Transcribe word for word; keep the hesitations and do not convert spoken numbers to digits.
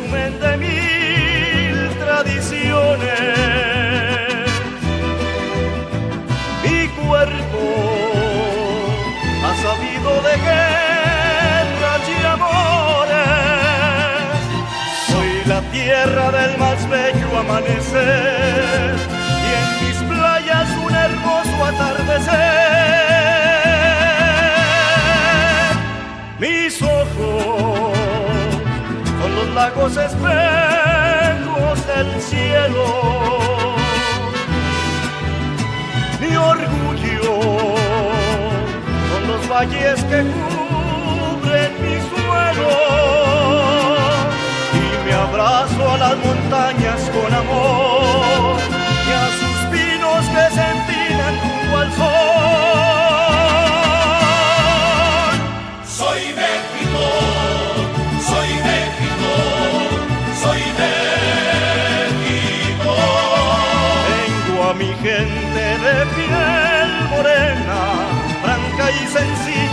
resumen de mil tradiciones. Mi cuerpo ha sabido de guerras y amores. Soy la tierra del más bello amanecer y en mis playas un hermoso atardecer. Mis ojos son los lagos espejos del cielo. Mi orgullo son los valles que cubren mi suelo. Y me abrazo a las montañas con amor y a sus pinos que se entinan junto al sol. Soy México, soy México, soy México. Tengo a mi gente de piel morena, franca y sencilla,